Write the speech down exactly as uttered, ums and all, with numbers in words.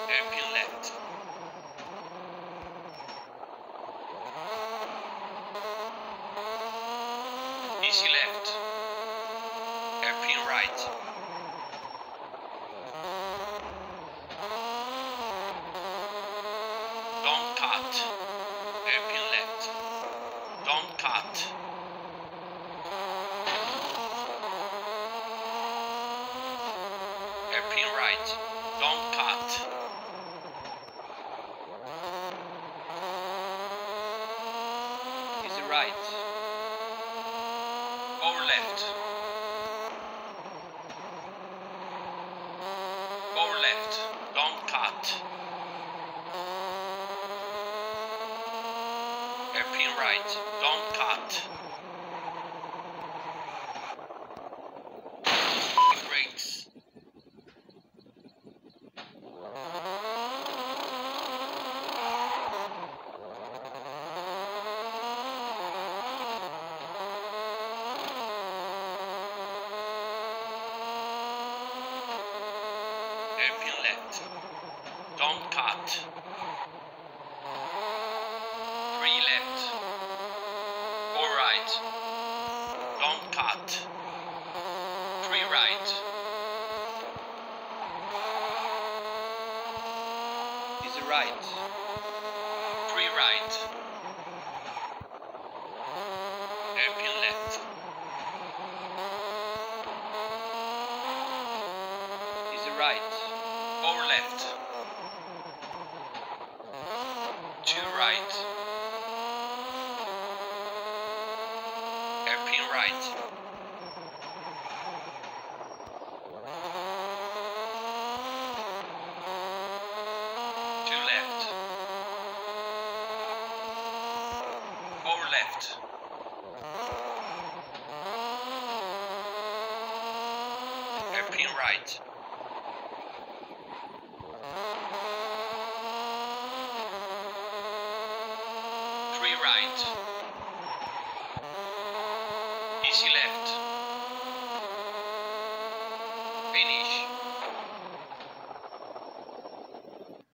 Hairpin left. Easy left. Hairpin right. Don't cut. Hairpin left. Don't cut. Hairpin right. Don't cut. Easy right. Over left. Over left. Don't cut. Hairpin right. Don't cut. Brakes. Hairpin left. Don't cut. Three left. Four right. Don't cut. Three right. Easy right. Three right. Hairpin left. Easy right. Over left. Two right. Hairpin right. Two left. Over left. Hairpin right. Three right.